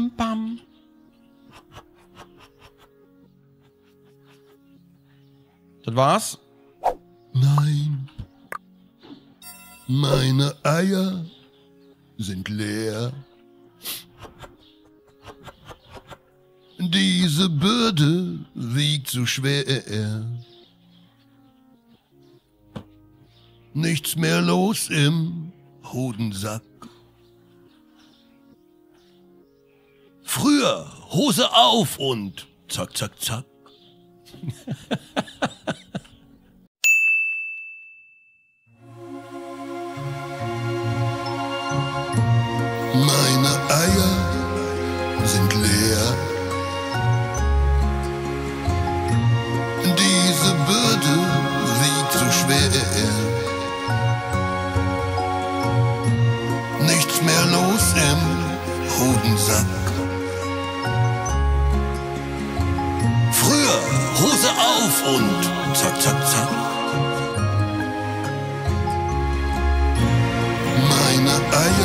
Bam, bam. Das war's? Nein, meine Eier sind leer. Diese Bürde wiegt so schwer. Nichts mehr los im Hodensack. Früher Hose auf und zack, zack, zack. Meine Eier sind leer. Diese Bürde wiegt so schwer. Nichts mehr los im Hodensack. Früher Hose auf und zack, zack, zack. Meine Eier